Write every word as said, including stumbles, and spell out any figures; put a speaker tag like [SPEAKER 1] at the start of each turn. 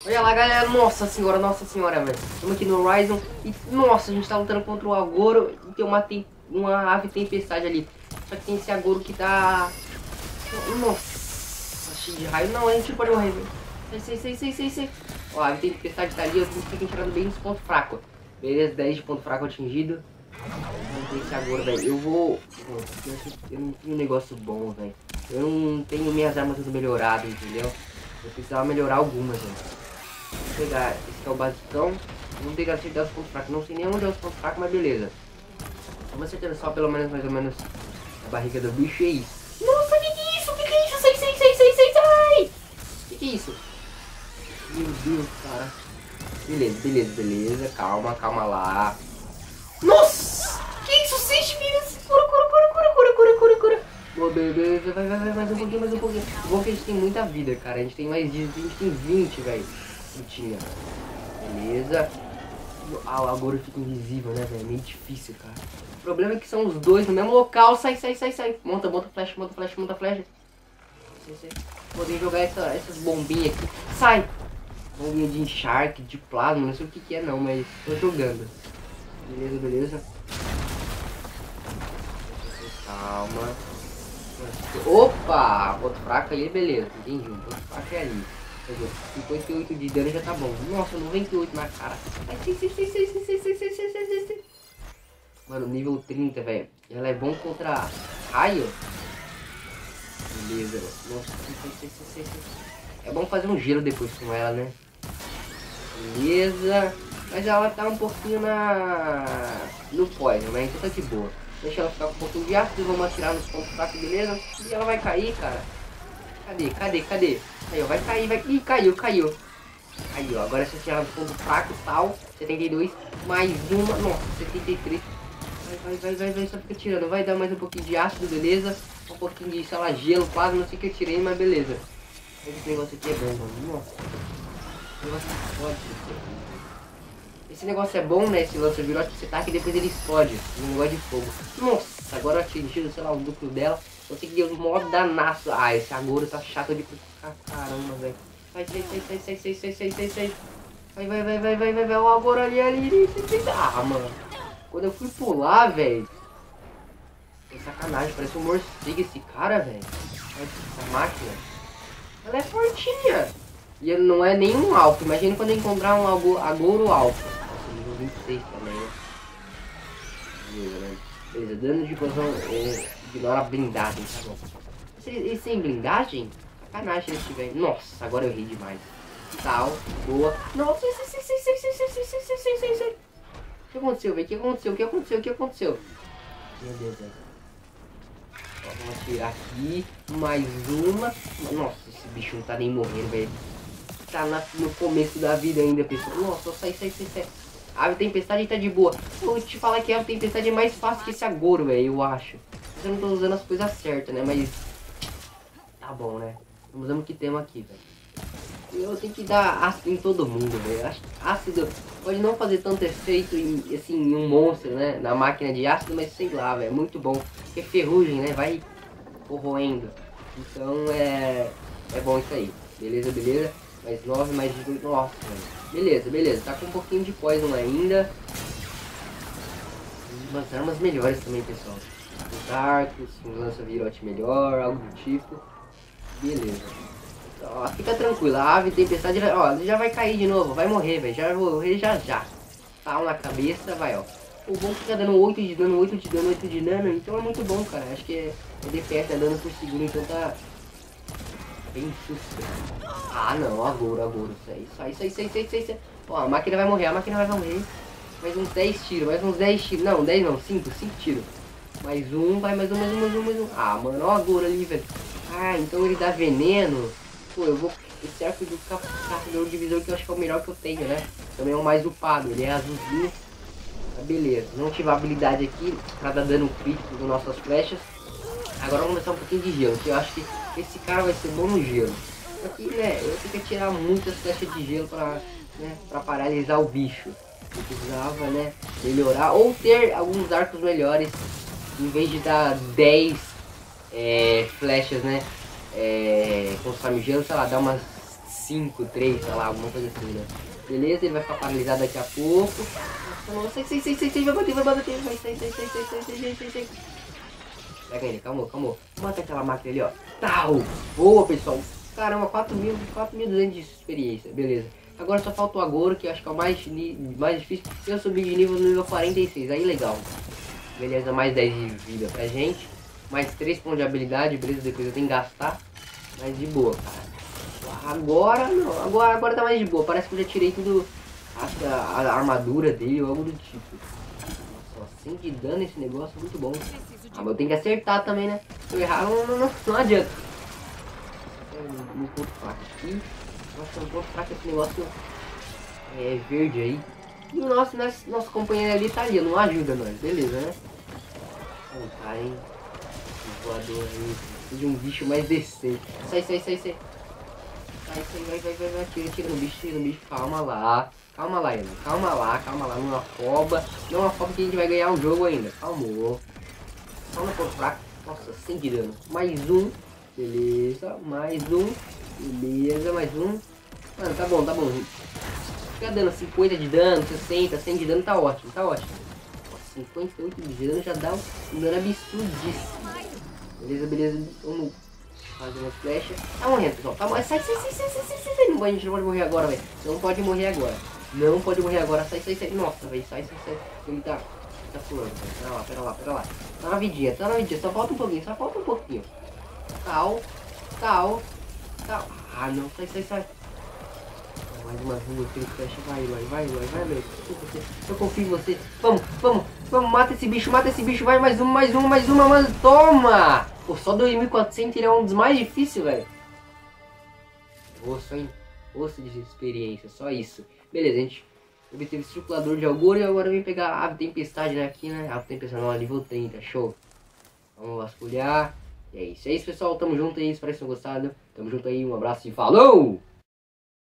[SPEAKER 1] Olha lá, galera. Nossa senhora, nossa senhora, velho. Estamos aqui no Horizon. E, nossa, a gente tá lutando contra o Agoro. E tem uma, tem uma ave tempestade ali. Só que tem esse Agoro que tá... Nossa, cheio de raio. Não, a gente pode morrer, velho. Sai, sai, sai, sai, sai, sai. Ó, a ave tempestade tá ali. Eu tenho que tirar bem nos pontos fracos. Beleza, dez de ponto fraco atingido. Não tem esse Agoro, velho. Eu vou... Eu não tenho um negócio bom, velho. Eu não tenho minhas armas tudo melhoradas, entendeu? Eu precisava melhorar algumas, velho. Vou pegar esse que é o basicão. Vamos pegar acertar os pontos fracos. Não sei nem onde é os pontos fracos, mas beleza. Vamos acertar só pelo menos mais ou menos a barriga do bicho e é isso. Nossa, que que é isso? Que que é isso? Sai, sai, sai, sai, sai, sai! Que que é isso? Meu Deus, cara. Beleza, beleza, beleza. Calma, calma lá. Nossa! Que isso? Seis vidas! Cura, cura, cura, cura, cura, cura, cura, cura. Boa, beleza. Vai, vai, vai, mais um pouquinho, mais um pouquinho. O bom é que a gente tem muita vida, cara. A gente tem mais dias, a gente tem vinte, velho. Tinha. Beleza. Ah, o Agoro fica invisível, né, velho? É meio difícil, cara. O problema é que são os dois no mesmo local. Sai, sai, sai, sai. Monta, monta flecha, monta flecha, monta flecha. Poder jogar essa, essas bombinhas aqui. Sai! Bombinha de Shark, de plasma, não sei o que que é não, mas tô jogando. Beleza, beleza. Calma. Opa! Ponto fraco ali, beleza. Entendi. Um ponto fraco é ali. cinquenta e oito de dano já tá bom. Nossa, noventa e oito na cara. Ai, sai, sai, sai, sai, sai, sai, sai, sai, sai, sai, sai. Mano, nível trinta, velho. Ela é bom contra raio. Beleza. Nossa, sai, sai, sai, sai, sai. É bom fazer um gelo depois com ela, né? Beleza. Mas ela tá um pouquinho na... no poison, né? Então tá de boa. Deixa ela ficar com um pouquinho de ácido. Vamos atirar nos pontos fracos, beleza? E ela vai cair, cara. Cadê? Cadê? Cadê? Aí, ó, vai cair, vai... Ih, caiu, caiu. Aí, ó, agora se tirar no ponto fraco e tal. setenta e dois, mais uma... Nossa, setenta e três. Vai, vai, vai, vai, vai, só fica tirando. Vai dar mais um pouquinho de ácido, beleza? Um pouquinho de, sei lá, gelo, quase. Não sei o que eu tirei, mas beleza. Esse negócio aqui é bom, mano. Nossa. Esse negócio explode. Esse negócio é bom, né? Esse lança-virote que você taca e depois ele explode. Um negócio de fogo. Nossa, agora atingiu, sei lá, o duplo dela. Eu sei que deu um mó danaço. Ah, esse Agoro tá chato de... Ah, caramba, velho. Vai, sai, sai, sai, sai, sai, sai, sai, sai, sai. Vai, vai, vai, vai, vai, vai, vai. O Agoro ali, ali. Ah, mano. Quando eu fui pular, velho. Que sacanagem. Parece um morcego esse cara, velho. Essa máquina. Ela é fortinha. E ele não é nenhum alfa. Imagina quando eu encontrar um Agoro alfa. Nossa, nível vinte e seis também, né? Beleza, né? Beleza, dano de explosão. É... Ignora a blindagem, tá bom. Esse sem blindagem? Sacanagem esse velho. Nossa, agora eu ri demais. Tal, boa. Nossa, sai, sai, sai, sai, sai, sai, sai, sai, sai, sai, sai. O que aconteceu, velho? O que aconteceu? O que aconteceu? O que aconteceu? Meu Deus, velho. Vamos atirar aqui. Mais uma. Nossa, esse bicho não tá nem morrendo, velho. Tá na, no começo da vida ainda, pessoal. Nossa, sai, sai, sai, sai. A ave tempestade tá de boa. Eu vou te falar que a ave tempestade é mais fácil que esse Agoro, velho, eu acho. Eu não tô usando as coisas certas, né? Mas tá bom, né? Vamos ver o que temos aqui, velho. Eu tenho que dar ácido em todo mundo, velho. Acho que ácido pode não fazer tanto efeito em, assim, em um monstro, né? Na máquina de ácido, mas sei lá, velho. É muito bom. Porque ferrugem, né? Vai corroendo. Então é... É bom isso aí. Beleza, beleza. Mais nove, mais dezoito. Nossa, velho. Beleza, beleza. Tá com um pouquinho de poison ainda. Umas armas melhores também, pessoal. Os arcos, um lança-virote melhor, algo do tipo. Beleza. Ó, fica tranquilo, a ave tempestade, ó, já vai cair de novo, vai morrer, velho. Já vou morrer já já. Pau na cabeça, vai, ó. O bom é que fica dando oito de dano, oito de dano, oito de dano, então é muito bom, cara. Acho que é, é D P S, é dano por segundo, então tá bem susto. Ah, não, Agoro, Agoro, sai, sai, sai, sai, sai, sai, sai. Ó, a máquina vai morrer, a máquina vai morrer. Mais uns dez tiros, mais uns dez tiros. Não, dez não, cinco, cinco tiros. Mais um, vai mais um, mais um, mais um, mais um. Ah, mano, ó o Agoro ali, velho. Ah, então ele dá veneno. Pô, eu vou... Esse arco do caçador divisor que eu acho que é o melhor que eu tenho, né? Também é o mais upado, ele é azulzinho. Tá, beleza. Não tive a habilidade aqui pra dar dano crítico com nossas flechas. Agora vamos começar um pouquinho de gelo, que eu acho que esse cara vai ser bom no gelo. Só que, né, eu tenho que tirar muitas flechas de gelo pra, né, pra paralisar o bicho. Eu precisava, né, melhorar ou ter alguns arcos melhores. Em vez de dar dez é, flechas, né, é, consome gelo, sei lá, dá umas cinco, três, sei lá, alguma coisa assim, né? Beleza, ele vai ficar paralisado daqui a pouco. Nossa, nossa, sai, sai, sai, sai, sai, vai bater, vai bater, vai, sai, sai, sai, sai, sai, sai, sai, sai, sai. Pega ele, calma, calma. Mata aquela máquina ali, ó. Tal! Boa, pessoal. Caramba, quatro mil, quatro mil e duzentos de experiência, beleza. Agora só falta o Agoro, que eu acho que é o mais, mais difícil. Eu subi de nível no nível quarenta e seis, aí legal. Beleza, mais dez de vida pra gente. Mais três pontos de habilidade, beleza, depois eu tenho que gastar. Mas de boa, cara. Agora não, agora, agora tá mais de boa. Parece que eu já tirei tudo, acho que a, a armadura dele ou algo do tipo. Nossa, assim de dano esse negócio é muito bom. Ah, mas eu tenho que acertar também, né? Se eu errar, não, não, não, não adianta. Um ponto fraco aqui. Nossa, um ponto fraco esse negócio é verde aí. E o nosso, nosso, nosso companheiro ali tá ali, não ajuda nós, beleza, né? Vamos tá, hein? O voador aí. Precisa de um bicho mais decente. Sai, sai, sai, sai. Sai, sai, vai, vai, vai, vai. Tira, tira no bicho, tira no bicho. Calma lá. Calma lá, Ana. Calma lá, calma lá. Não afoba. Não afoba que a gente vai ganhar o jogo ainda. Calmou. Calma, ponto fraco. Nossa, sem de dano. Mais um. Beleza. Mais um. Beleza, mais um. Mano, tá bom, tá bom. Fica dando cinquenta de dano, sessenta, cem de dano, tá ótimo, tá ótimo. Nossa, cinquenta e oito de dano já dá um dano absurdíssimo. Beleza, beleza. Vamos fazer uma flecha. Tá morrendo, pessoal. Tá morrendo. Sai, sai, sai, sai, sai, sai, sai, sai. Não, a gente não pode morrer agora, velho. Não pode morrer agora. Não pode morrer agora. Sai, sai, sai. Nossa, velho. Sai, sai, sai. Ele tá... Tá pulando, velho. Pera lá, pera lá, pera lá. Tá na vidinha, tá na vidinha. Só falta um pouquinho, só falta um pouquinho. Tal. Tal. Tal. Ah, não. Sai, sai, sai. Mais uma rua, aquele flecha. Vai, vai, vai, vai, vai, meu. Eu confio em você. Vamos, vamos, vamos. Mata esse bicho, mata esse bicho. Vai, mais um, mais um, mais uma, mas toma! Pô, só dois mil e quatrocentos ele é um dos mais difíceis, velho. Osso, hein? Osso de experiência, só isso. Beleza, gente. Obteve circulador de Agoro e agora vem pegar a ave tempestade, né? Aqui, né? A ave tempestade, ó, nível trinta, show. Vamos vasculhar. E é isso. É isso, pessoal. Tamo junto aí. Espero que vocês tenham gostado. Tamo junto aí. Um abraço e falou!